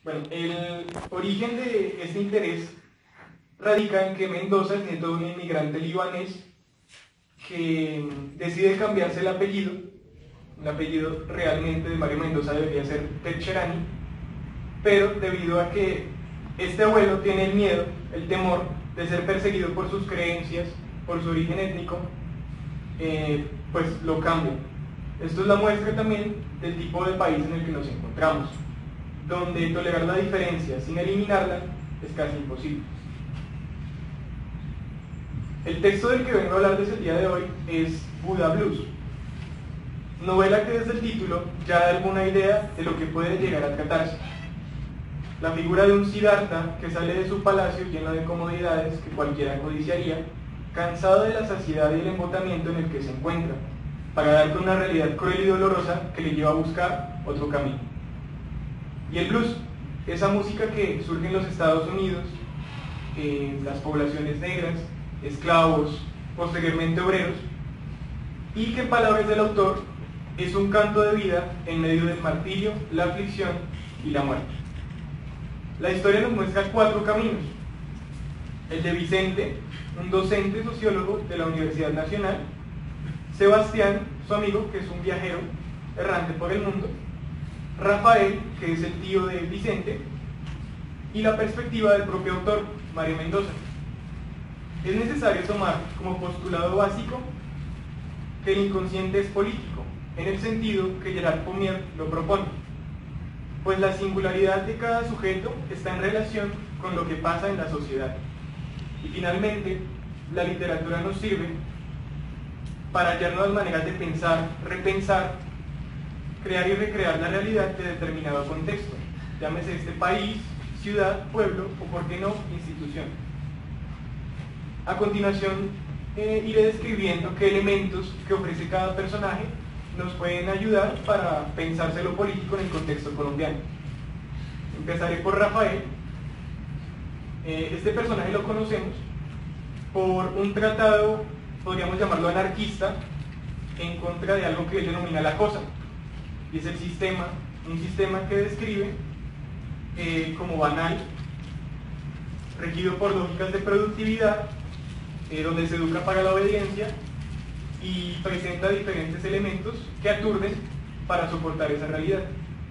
Bueno, el origen de este interés radica en que Mendoza es nieto de un inmigrante libanés que decide cambiarse el apellido. Un apellido realmente de Mario Mendoza debería ser Techerani, pero debido a que este abuelo tiene el miedo, el temor de ser perseguido por sus creencias, por su origen étnico, pues lo cambia. Esto es la muestra también del tipo de país en el que nos encontramos, donde tolerar la diferencia sin eliminarla es casi imposible. El texto del que vengo a hablar desde el día de hoy es Buddha Blues, novela que desde el título ya da alguna idea de lo que puede llegar a tratarse. La figura de un Siddhartha que sale de su palacio lleno de comodidades que cualquiera codiciaría, cansado de la saciedad y el embotamiento en el que se encuentra, para dar con una realidad cruel y dolorosa que le lleva a buscar otro camino. Y el blues, esa música que surge en los Estados Unidos, en las poblaciones negras, esclavos, posteriormente obreros, y que en palabras del autor es un canto de vida en medio del martirio, la aflicción y la muerte. La historia nos muestra 4 caminos: el de Vicente, un docente sociólogo de la Universidad Nacional; Sebastián, su amigo, que es un viajero errante por el mundo; Rafael, que es el tío de Vicente; y la perspectiva del propio autor, Mario Mendoza. Es necesario tomar como postulado básico que el inconsciente es político, en el sentido que Gerard Pomier lo propone, pues la singularidad de cada sujeto está en relación con lo que pasa en la sociedad. Y finalmente, la literatura nos sirve para hallar nuevas maneras de pensar, repensar, crear y recrear la realidad de determinado contexto, llámese este país, ciudad, pueblo o, por qué no, institución. A continuación, iré describiendo qué elementos que ofrece cada personaje nos pueden ayudar para pensarse lo político en el contexto colombiano. Empezaré por Rafael. Este personaje lo conocemos por un tratado, podríamos llamarlo anarquista, en contra de algo que él denomina la cosa, y es el sistema, un sistema que describe como banal, regido por lógicas de productividad, donde se educa para la obediencia y presenta diferentes elementos que aturden para soportar esa realidad.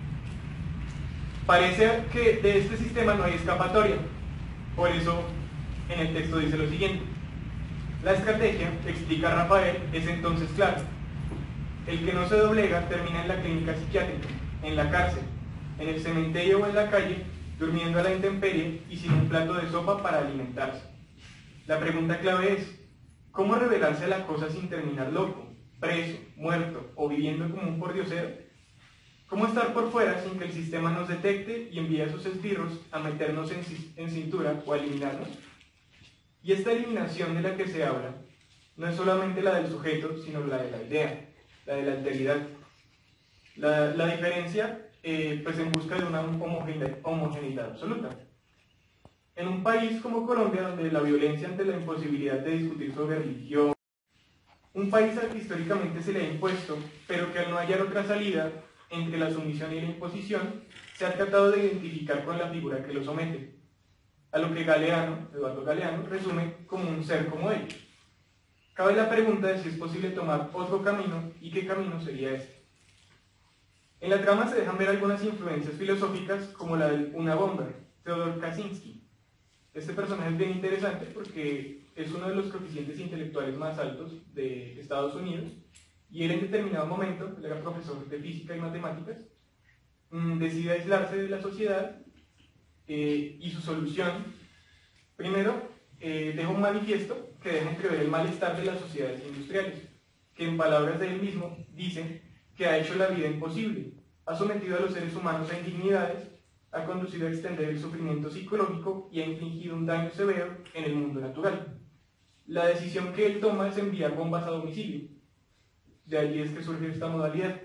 Parece que de este sistema no hay escapatoria, por eso en el texto dice lo siguiente: la estrategia, explica Rafael, es entonces clara. El que no se doblega termina en la clínica psiquiátrica, en la cárcel, en el cementerio o en la calle, durmiendo a la intemperie y sin un plato de sopa para alimentarse. La pregunta clave es: ¿cómo revelarse a la cosa sin terminar loco, preso, muerto o viviendo como un pordiosero? ¿Cómo estar por fuera sin que el sistema nos detecte y envíe a sus esbirros a meternos en cintura o a eliminarnos? Y esta eliminación de la que se habla no es solamente la del sujeto, sino la de la idea, la de la alteridad. La diferencia, pues en busca de una homogeneidad absoluta. En un país como Colombia, donde la violencia ante la imposibilidad de discutir sobre religión, un país al que históricamente se le ha impuesto, pero que al no hallar otra salida entre la sumisión y la imposición, se ha tratado de identificar con la figura que lo somete, a lo que Eduardo Galeano, resume como un ser como él. Cabe la pregunta de si es posible tomar otro camino y qué camino sería este. En la trama se dejan ver algunas influencias filosóficas como la del Unabomber, Theodor Kaczynski. Este personaje es bien interesante porque es uno de los coeficientes intelectuales más altos de Estados Unidos, y él en determinado momento, él era profesor de física y matemáticas, decide aislarse de la sociedad, y su solución, primero, deja un manifiesto que deja entrever el malestar de las sociedades industriales, que en palabras de él mismo dice que ha hecho la vida imposible, ha sometido a los seres humanos a indignidades, ha conducido a extender el sufrimiento psicológico y ha infligido un daño severo en el mundo natural. La decisión que él toma es enviar bombas a domicilio. De allí es que surge esta modalidad.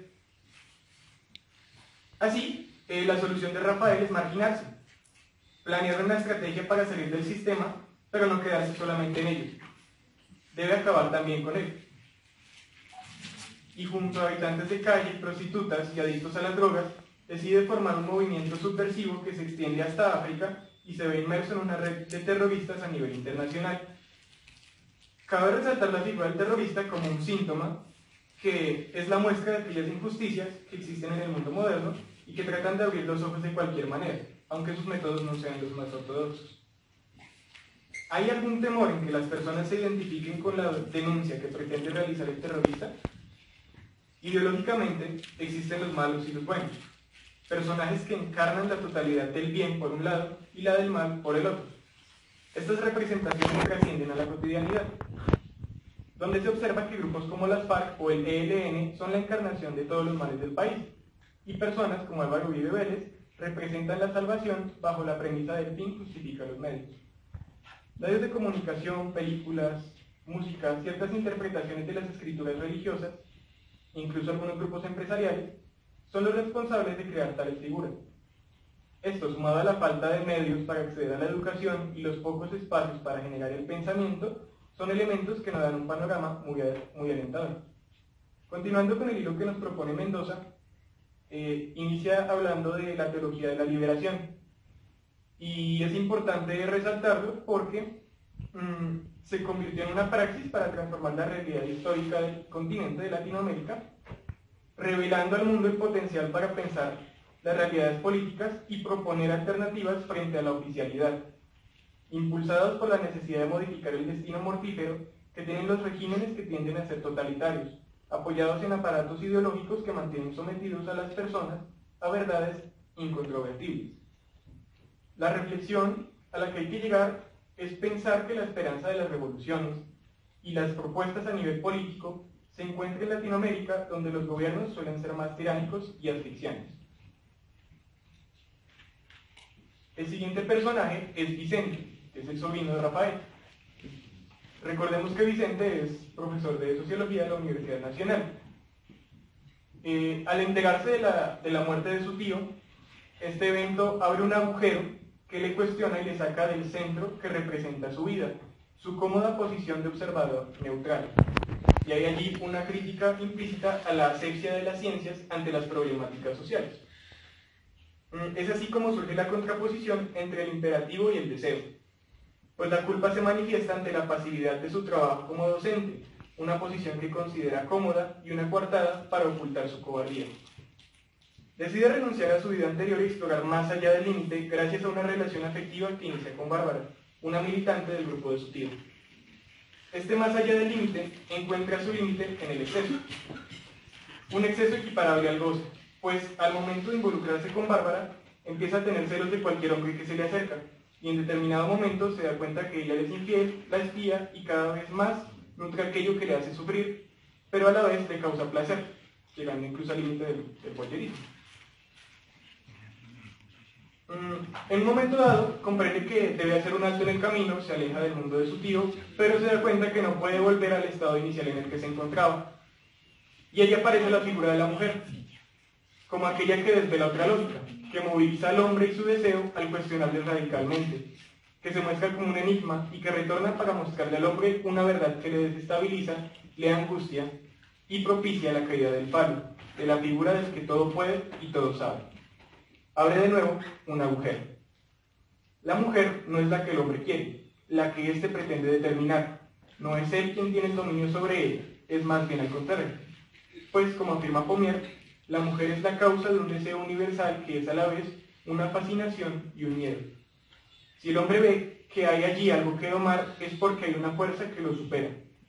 Así, la solución de Rafael es marginarse, planear una estrategia para salir del sistema, pero no quedarse solamente en ello. Debe acabar también con él. Y junto a habitantes de calle, prostitutas y adictos a las drogas, decide formar un movimiento subversivo que se extiende hasta África y se ve inmerso en una red de terroristas a nivel internacional. Cabe resaltar la figura del terrorista como un síntoma que es la muestra de aquellas injusticias que existen en el mundo moderno y que tratan de abrir los ojos de cualquier manera, aunque sus métodos no sean los más ortodoxos. ¿Hay algún temor en que las personas se identifiquen con la denuncia que pretende realizar el terrorista? Ideológicamente existen los malos y los buenos, personajes que encarnan la totalidad del bien por un lado y la del mal por el otro. Estas representaciones trascienden a la cotidianidad, donde se observa que grupos como las FARC o el ELN son la encarnación de todos los males del país, y personas como Álvaro Uribe Vélez representan la salvación bajo la premisa del fin justifica los medios. Medios de comunicación, películas, música, ciertas interpretaciones de las escrituras religiosas, incluso algunos grupos empresariales, son los responsables de crear tales figuras. Esto, sumado a la falta de medios para acceder a la educación y los pocos espacios para generar el pensamiento, son elementos que nos dan un panorama muy alentador. Continuando con el hilo que nos propone Mendoza, inicia hablando de la teología de la liberación. Y es importante resaltarlo porque se convirtió en una praxis para transformar la realidad histórica del continente de Latinoamérica, revelando al mundo el potencial para pensar las realidades políticas y proponer alternativas frente a la oficialidad, impulsados por la necesidad de modificar el destino mortífero que tienen los regímenes que tienden a ser totalitarios, apoyados en aparatos ideológicos que mantienen sometidos a las personas a verdades incontrovertibles. La reflexión a la que hay que llegar es pensar que la esperanza de las revoluciones y las propuestas a nivel político se encuentran en Latinoamérica, donde los gobiernos suelen ser más tiránicos y asfixiantes. El siguiente personaje es Vicente, que es el sobrino de Rafael. Recordemos que Vicente es profesor de Sociología de la Universidad Nacional. Al enterarse de la muerte de su tío, este evento abre un agujero que le cuestiona y le saca del centro que representa su vida, su cómoda posición de observador neutral. Y hay allí una crítica implícita a la asepsia de las ciencias ante las problemáticas sociales. Es así como surge la contraposición entre el imperativo y el deseo, pues la culpa se manifiesta ante la pasividad de su trabajo como docente, una posición que considera cómoda y una coartada para ocultar su cobardía. Decide renunciar a su vida anterior y explorar más allá del límite gracias a una relación afectiva que inicia con Bárbara, una militante del grupo de su tío. Este más allá del límite encuentra su límite en el exceso, un exceso equiparable al goce, pues al momento de involucrarse con Bárbara empieza a tener celos de cualquier hombre que se le acerca, y en determinado momento se da cuenta que ella le es infiel, la espía y cada vez más nutre aquello que le hace sufrir, pero a la vez le causa placer, llegando incluso al límite del voyerismo. En un momento dado, comprende que debe hacer un alto en el camino, se aleja del mundo de su tío, pero se da cuenta que no puede volver al estado inicial en el que se encontraba. Y allí aparece la figura de la mujer, como aquella que desvela otra lógica, que moviliza al hombre y su deseo al cuestionarle radicalmente, que se muestra como un enigma y que retorna para mostrarle al hombre una verdad que le desestabiliza, le angustia y propicia la caída del palo, de la figura del que todo puede y todo sabe. Abre de nuevo un agujero. La mujer no es la que el hombre quiere, la que éste pretende determinar. No es él quien tiene el dominio sobre ella, es más bien al contrario. Pues, como afirma Pommier, la mujer es la causa de un deseo universal que es a la vez una fascinación y un miedo. Si el hombre ve que hay allí algo que domar, es porque hay una fuerza que lo supera.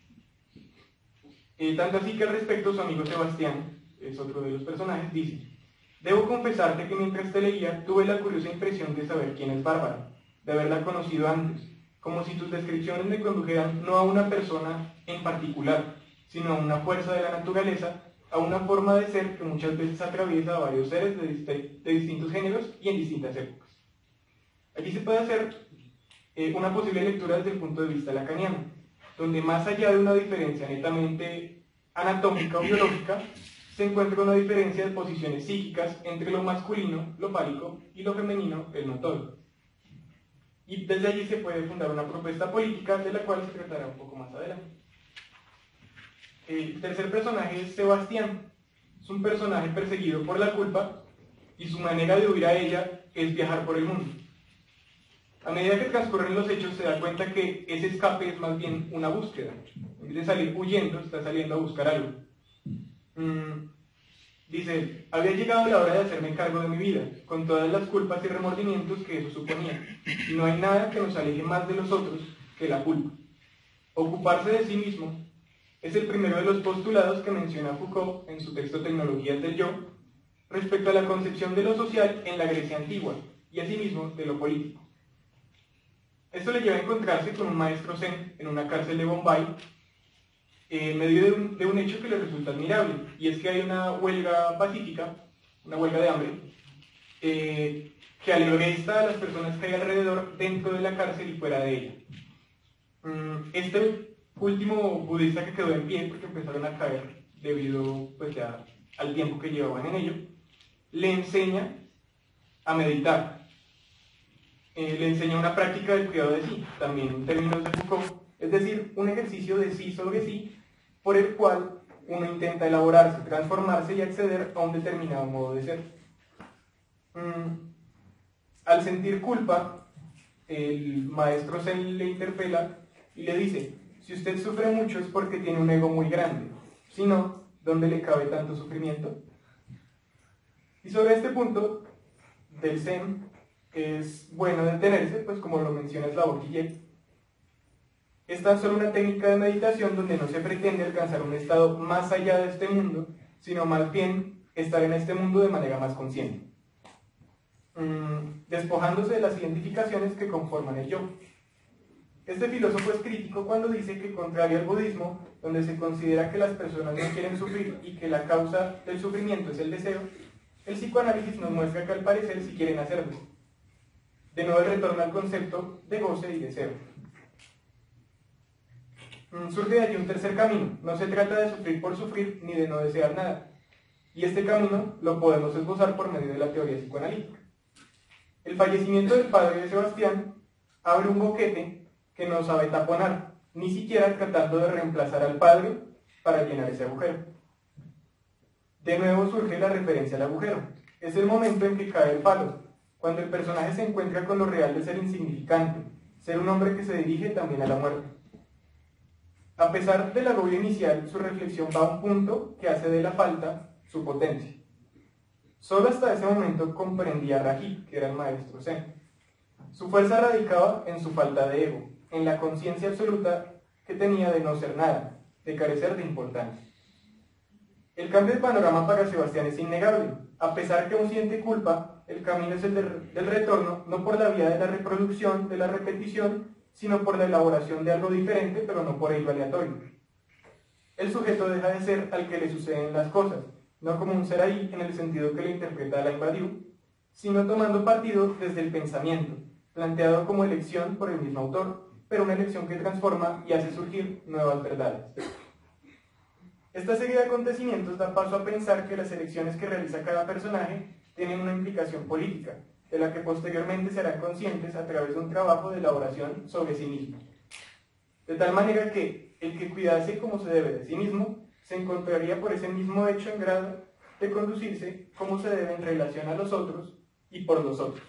Tanto así que al respecto su amigo Sebastián, es otro de los personajes, dice: debo confesarte que mientras te leía tuve la curiosa impresión de saber quién es Bárbara, de haberla conocido antes, como si tus descripciones me condujeran no a una persona en particular, sino a una fuerza de la naturaleza, a una forma de ser que muchas veces atraviesa a varios seres de distintos géneros y en distintas épocas. Aquí se puede hacer una posible lectura desde el punto de vista lacaniano, donde más allá de una diferencia netamente anatómica o biológica, se encuentra una diferencia de posiciones psíquicas entre lo masculino, lo fálico, y lo femenino, el notorio. Y desde allí se puede fundar una propuesta política de la cual se tratará un poco más adelante. El tercer personaje es Sebastián. Es un personaje perseguido por la culpa y su manera de huir a ella es viajar por el mundo. A medida que transcurren los hechos se da cuenta que ese escape es más bien una búsqueda. En vez de salir huyendo, está saliendo a buscar algo. Dice, había llegado la hora de hacerme cargo de mi vida, con todas las culpas y remordimientos que eso suponía. Y no hay nada que nos aleje más de los otros que la culpa. Ocuparse de sí mismo es el primero de los postulados que menciona Foucault en su texto Tecnologías del Yo, respecto a la concepción de lo social en la Grecia antigua, y asimismo de lo político. Esto le lleva a encontrarse con un maestro zen en una cárcel de Bombay, en medio de un hecho que le resulta admirable, y es que hay una huelga pacífica, una huelga de hambre, que alesta a las personas que hay alrededor dentro de la cárcel y fuera de ella. Este último budista que quedó en pie, porque empezaron a caer debido pues, ya al tiempo que llevaban en ello, le enseña a meditar. Le enseña una práctica del cuidado de sí, también en términos de Foucault, es decir, un ejercicio de sí sobre sí, por el cual uno intenta elaborarse, transformarse y acceder a un determinado modo de ser. Al sentir culpa, el maestro Zen le interpela y le dice, si usted sufre mucho es porque tiene un ego muy grande, si no, ¿dónde le cabe tanto sufrimiento? Y sobre este punto del Zen es bueno detenerse, pues como lo menciona Slavoj Žižek. Es tan solo una técnica de meditación donde no se pretende alcanzar un estado más allá de este mundo, sino más bien estar en este mundo de manera más consciente, despojándose de las identificaciones que conforman el yo. Este filósofo es crítico cuando dice que, contrario al budismo, donde se considera que las personas no quieren sufrir y que la causa del sufrimiento es el deseo, el psicoanálisis nos muestra que al parecer sí quieren hacerlo. De nuevo el retorno al concepto de goce y deseo. Surge de allí un tercer camino. No se trata de sufrir por sufrir ni de no desear nada. Y este camino lo podemos esbozar por medio de la teoría psicoanalítica. El fallecimiento del padre de Sebastián abre un boquete que no sabe taponar, ni siquiera tratando de reemplazar al padre para llenar ese agujero. De nuevo surge la referencia al agujero. Es el momento en que cae el palo, cuando el personaje se encuentra con lo real de ser insignificante, ser un hombre que se dirige también a la muerte. A pesar del agobio inicial, su reflexión va a un punto que hace de la falta su potencia. Solo hasta ese momento comprendía a Raji, que era el maestro Zen. Su fuerza radicaba en su falta de ego, en la conciencia absoluta que tenía de no ser nada, de carecer de importancia. El cambio de panorama para Sebastián es innegable. A pesar que aún siente culpa, el camino es el del retorno, no por la vía de la reproducción, de la repetición, sino por la elaboración de algo diferente, pero no por ello aleatorio. El sujeto deja de ser al que le suceden las cosas, no como un ser ahí en el sentido que lo interpreta Alain Badiou, sino tomando partido desde el pensamiento, planteado como elección por el mismo autor, pero una elección que transforma y hace surgir nuevas verdades. Esta serie de acontecimientos da paso a pensar que las elecciones que realiza cada personaje tienen una implicación política, de la que posteriormente serán conscientes a través de un trabajo de elaboración sobre sí mismo. De tal manera que el que cuidase como se debe de sí mismo, se encontraría por ese mismo hecho en grado de conducirse como se debe en relación a los otros y por los otros.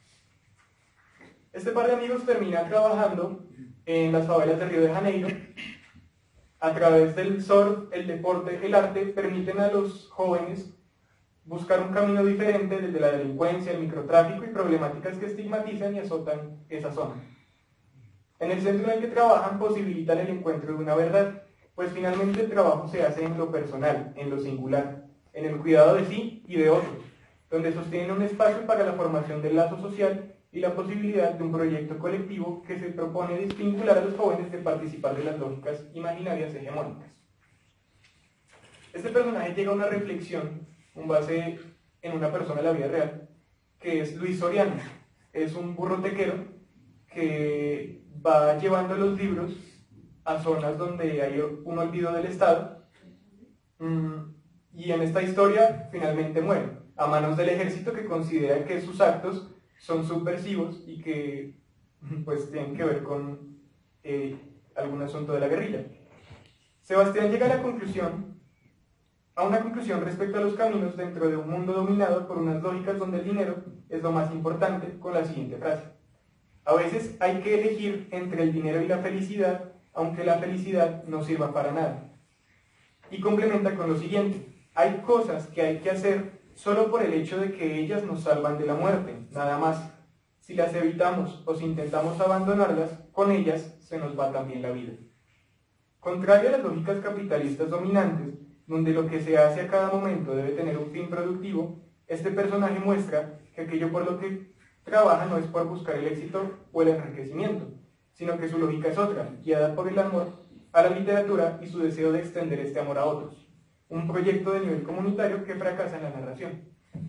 Este par de amigos termina trabajando en las favelas de Río de Janeiro. A través del surf, el deporte, el arte, permiten a los jóvenes buscar un camino diferente desde la delincuencia, el microtráfico y problemáticas que estigmatizan y azotan esa zona. En el centro en el que trabajan posibilitan el encuentro de una verdad, pues finalmente el trabajo se hace en lo personal, en lo singular, en el cuidado de sí y de otros, donde sostienen un espacio para la formación del lazo social y la posibilidad de un proyecto colectivo que se propone desvincular a los jóvenes de participar de las lógicas imaginarias hegemónicas. Este personaje llega a una reflexión con base en una persona de la vida real, que es Luis Soriano. Es un burrotequero que va llevando los libros a zonas donde hay un olvido del Estado, y en esta historia finalmente muere a manos del ejército, que considera que sus actos son subversivos y que pues tienen que ver con algún asunto de la guerrilla. Sebastián llega a la conclusión a una conclusión respecto a los caminos dentro de un mundo dominado por unas lógicas donde el dinero es lo más importante, con la siguiente frase: a veces hay que elegir entre el dinero y la felicidad, aunque la felicidad no sirva para nada. Y complementa con lo siguiente: hay cosas que hay que hacer solo por el hecho de que ellas nos salvan de la muerte, nada más. Si las evitamos o si intentamos abandonarlas, con ellas se nos va también la vida. Contrario a las lógicas capitalistas dominantes, donde lo que se hace a cada momento debe tener un fin productivo, este personaje muestra que aquello por lo que trabaja no es por buscar el éxito o el enriquecimiento, sino que su lógica es otra, guiada por el amor a la literatura y su deseo de extender este amor a otros. Un proyecto de nivel comunitario que fracasa en la narración.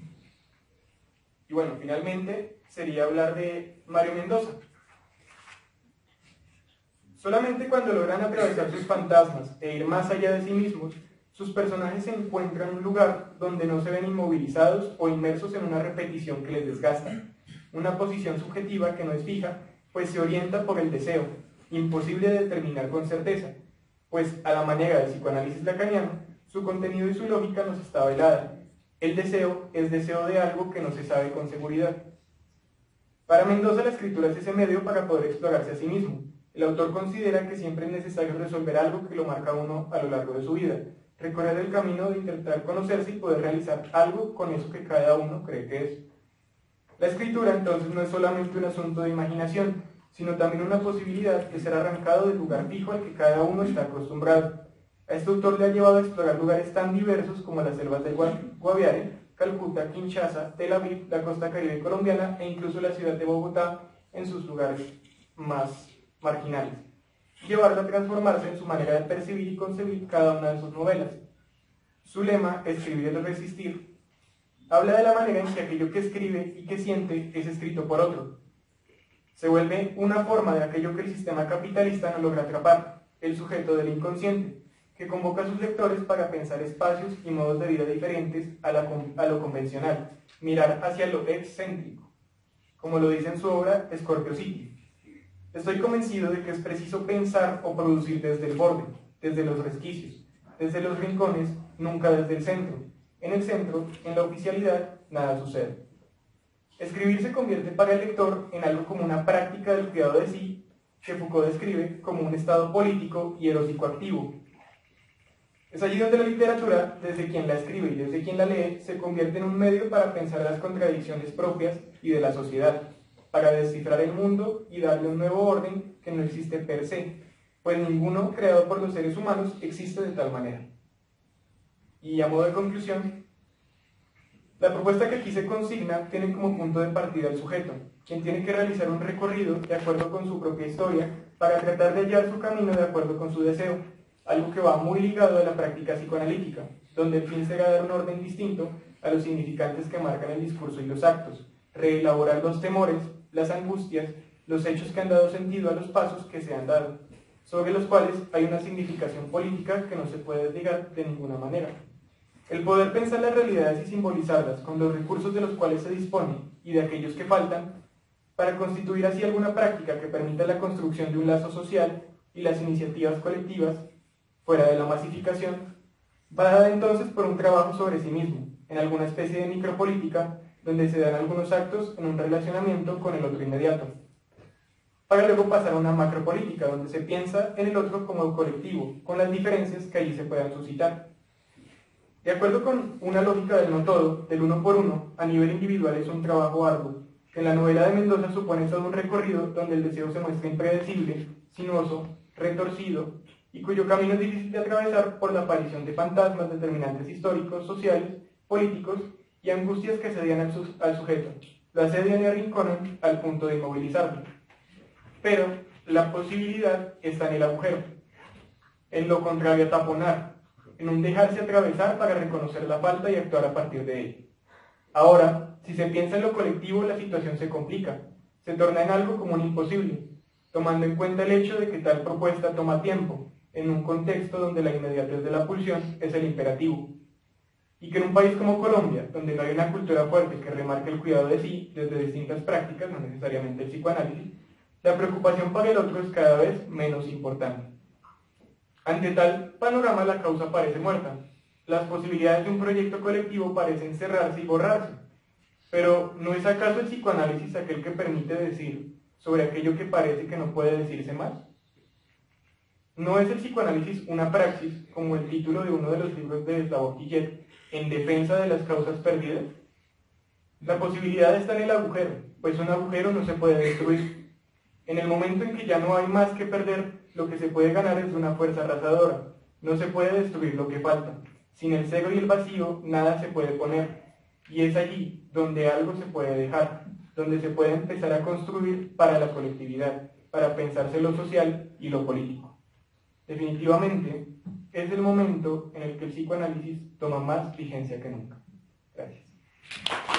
Y bueno, finalmente sería hablar de Mario Mendoza. Solamente cuando logran atravesar sus fantasmas e ir más allá de sí mismos, sus personajes se encuentran en un lugar donde no se ven inmovilizados o inmersos en una repetición que les desgasta. Una posición subjetiva que no es fija, pues se orienta por el deseo, imposible de determinar con certeza, pues a la manera del psicoanálisis lacaniano, su contenido y su lógica nos está velada. El deseo es deseo de algo que no se sabe con seguridad. Para Mendoza, la escritura es ese medio para poder explorarse a sí mismo. El autor considera que siempre es necesario resolver algo que lo marca a uno a lo largo de su vida, recorrer el camino de intentar conocerse y poder realizar algo con eso que cada uno cree que es. La escritura entonces no es solamente un asunto de imaginación, sino también una posibilidad de ser arrancado del lugar fijo al que cada uno está acostumbrado. A este autor le ha llevado a explorar lugares tan diversos como las selvas del Guaviare, Calcuta, Kinshasa, Tel Aviv, la costa caribe colombiana e incluso la ciudad de Bogotá en sus lugares más marginales. Llevarlo a transformarse en su manera de percibir y concebir cada una de sus novelas. Su lema, escribir es resistir, habla de la manera en que aquello que escribe y que siente es escrito por otro. Se vuelve una forma de aquello que el sistema capitalista no logra atrapar, el sujeto del inconsciente, que convoca a sus lectores para pensar espacios y modos de vida diferentes a lo convencional, mirar hacia lo excéntrico, como lo dice en su obra Scorpio City. Estoy convencido de que es preciso pensar o producir desde el borde, desde los resquicios, desde los rincones, nunca desde el centro. En el centro, en la oficialidad, nada sucede. Escribir se convierte para el lector en algo como una práctica del cuidado de sí, que Foucault describe como un estado político y erótico activo. Es allí donde la literatura, desde quien la escribe y desde quien la lee, se convierte en un medio para pensar las contradicciones propias y de la sociedad, para descifrar el mundo y darle un nuevo orden que no existe per se, pues ninguno creado por los seres humanos existe de tal manera. Y a modo de conclusión, la propuesta que aquí se consigna tiene como punto de partida el sujeto, quien tiene que realizar un recorrido de acuerdo con su propia historia para tratar de hallar su camino de acuerdo con su deseo, algo que va muy ligado a la práctica psicoanalítica, donde el fin será dar un orden distinto a los significantes que marcan el discurso y los actos, reelaborar los temores, las angustias, los hechos que han dado sentido a los pasos que se han dado, sobre los cuales hay una significación política que no se puede desligar de ninguna manera. El poder pensar las realidades y simbolizarlas con los recursos de los cuales se dispone y de aquellos que faltan, para constituir así alguna práctica que permita la construcción de un lazo social y las iniciativas colectivas, fuera de la masificación, va dada entonces por un trabajo sobre sí mismo, en alguna especie de micropolítica, donde se dan algunos actos en un relacionamiento con el otro inmediato, para luego pasar a una macropolítica, donde se piensa en el otro como colectivo, con las diferencias que allí se puedan suscitar. De acuerdo con una lógica del no todo, del uno por uno, a nivel individual es un trabajo arduo, que en la novela de Mendoza supone todo un recorrido donde el deseo se muestra impredecible, sinuoso, retorcido, y cuyo camino es difícil de atravesar por la aparición de fantasmas, determinantes históricos, sociales, políticos y angustias que asedian al sujeto, lo asedian y arrinconan al punto de inmovilizarlo. Pero la posibilidad está en el agujero, en lo contrario a taponar, en un dejarse atravesar para reconocer la falta y actuar a partir de ella. Ahora, si se piensa en lo colectivo, la situación se complica, se torna en algo como un imposible, tomando en cuenta el hecho de que tal propuesta toma tiempo, en un contexto donde la inmediatez de la pulsión es el imperativo. Y que en un país como Colombia, donde no hay una cultura fuerte que remarque el cuidado de sí desde distintas prácticas, no necesariamente el psicoanálisis, la preocupación para el otro es cada vez menos importante. Ante tal panorama, la causa parece muerta. las posibilidades de un proyecto colectivo parecen cerrarse y borrarse. Pero ¿no es acaso el psicoanálisis aquel que permite decir sobre aquello que parece que no puede decirse más? ¿No es el psicoanálisis una praxis, como el título de uno de los libros de Slavoj Žižek, en defensa de las causas perdidas? La posibilidad está en el agujero, pues un agujero no se puede destruir. En el momento en que ya no hay más que perder, lo que se puede ganar es una fuerza arrasadora. No se puede destruir lo que falta. Sin el cero y el vacío, nada se puede poner. Y es allí donde algo se puede dejar, donde se puede empezar a construir para la colectividad, para pensarse lo social y lo político. Definitivamente, es el momento en el que el psicoanálisis toma más vigencia que nunca. Gracias.